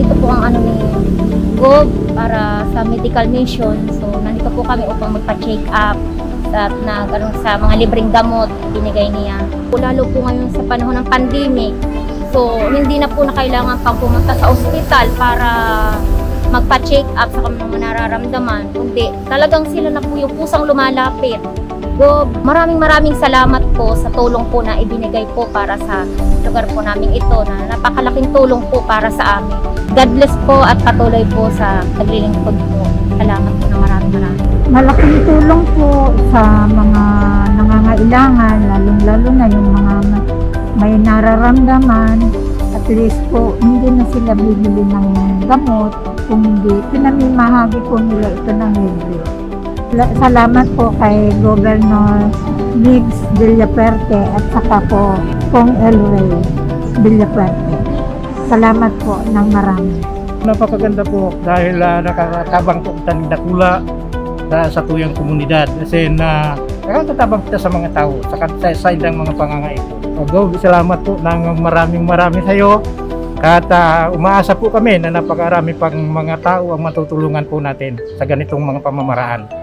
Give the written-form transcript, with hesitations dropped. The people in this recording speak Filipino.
ito po ang ano ni Gov para sa medical mission. So nandito po kami upang magpa-check up at sa mga libreng gamot binigay niya. Lalo po ngayon sa panahon ng pandemic, so hindi na po na kailangan pang pumunta sa ospital para magpa-check up sa kanilang nararamdaman, kundi talagang sila na po yung pusang lumalapit. Gov, maraming salamat po sa tulong po na ibinigay po para sa lugar po namin ito, na napakalaking tulong po para sa amin. God bless po at patuloy po sa naglilingkod po. Salamat po na maraming. Malaking tulong po sa mga nangangailangan, lalong-lalo na yung mga may nararamdaman. At least po, hindi na sila bibili ng gamot, kung hindi, pinamimahagi po nila ito ng libre. Salamat po kay Governor Migs Villaperte at saka po Kong Elway Villaperte. Salamat po ng marami. Napakaganda po dahil nakakatabang po ng dakula sa tuyang komunidad kasi nakakatabang kita sa mga tao sa ilang mga pangangailangan. Gov, salamat po ng maraming sa iyo at umaasa po kami na napakarami pang mga tao ang matutulungan po natin sa ganitong mga pamamaraan.